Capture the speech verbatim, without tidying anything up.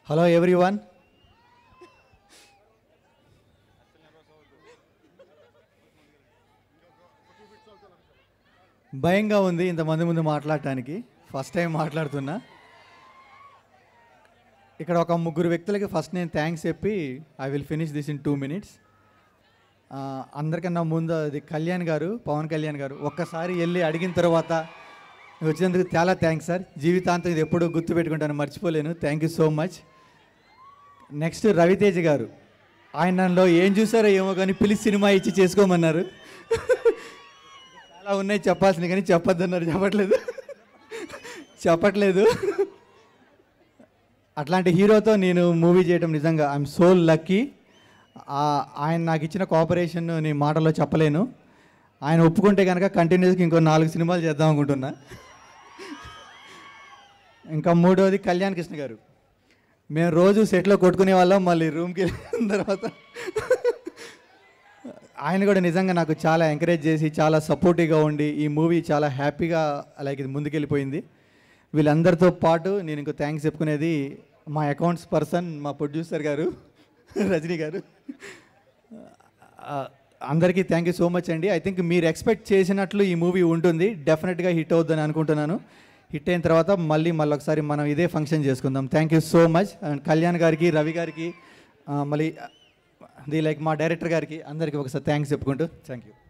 Hello everyone. భయంగా ఉంది ఇంతమంది ముందు మాట్లాడటానికి. ఫస్ట్ టైం మాట్లాడుతున్నా. ఇక్కడ ఒక ముగ్గురు వ్యక్తులకి ఫస్ట్ నేను థ్యాంక్స్ చెప్పి I will finish this in two minutes. అందరికన్నా ముందు అది కళ్యాణ్ గారు, పవన్ కళ్యాణ్ గారు ఒక్కసారి వెళ్ళి అడిగిన తర్వాత వచ్చినందుకు చాలా థ్యాంక్స్ సార్. జీవితాంతం ఇది ఎప్పుడూ గుర్తుపెట్టుకుంటాను, మర్చిపోలేను. Thank you so much. Next Ravi Teja గారు, ఆయనలో ఏం చూసారో ఏమో కానీ పిలిచి సినిమా ఇచ్చి చేసుకోమన్నారు. చాలా ఉన్నాయి చెప్పాల్సినవి కానీ చెప్పొద్దన్నారు. చెప్పట్లేదు చెప్పట్లేదు అట్లాంటి హీరోతో నేను మూవీ చేయడం నిజంగా ఐఎమ్ సో లక్కీ. ఆయన నాకు ఇచ్చిన కోఆపరేషన్ నేను మాటలో చెప్పలేను. ఆయన ఒప్పుకుంటే కనుక కంటిన్యూస్గా ఇంకో నాలుగు సినిమాలు చేద్దాం అనుకుంటున్నా. ఇంకా మూడవది కళ్యాణ్ కృష్ణ గారు. మేము రోజు సెట్లో కొట్టుకునే వాళ్ళం, మళ్ళీ రూమ్కి వెళ్ళిన తర్వాత ఆయన కూడా నిజంగా నాకు చాలా ఎంకరేజ్ చేసి చాలా సపోర్టివ్గా ఉండి ఈ మూవీ చాలా హ్యాపీగా లైక్ ఇది ముందుకెళ్ళిపోయింది. వీళ్ళందరితో పాటు నేను ఇంకో థ్యాంక్స్ చెప్పుకునేది మా అకౌంట్స్ పర్సన్, మా ప్రొడ్యూసర్ గారు రజనీ గారు. అందరికీ థ్యాంక్ యూ సో మచ్ అండి. ఐ థింక్ మీరు ఎక్స్పెక్ట్ చేసినట్లు ఈ మూవీ ఉంటుంది. డెఫినెట్గా హిట్ అవుతుందని అనుకుంటున్నాను. హిట్ అయిన తర్వాత మళ్ళీ మళ్ళీ ఒకసారి మనం ఇదే ఫంక్షన్ చేసుకుందాం. Thank you so much. And Kalyan గారికి, రవి గారికి, మళ్ళీ ది లైక్ మా డైరెక్టర్ గారికి అందరికీ ఒకసారి థ్యాంక్స్ చెప్పుకుంటూ థ్యాంక్ యూ.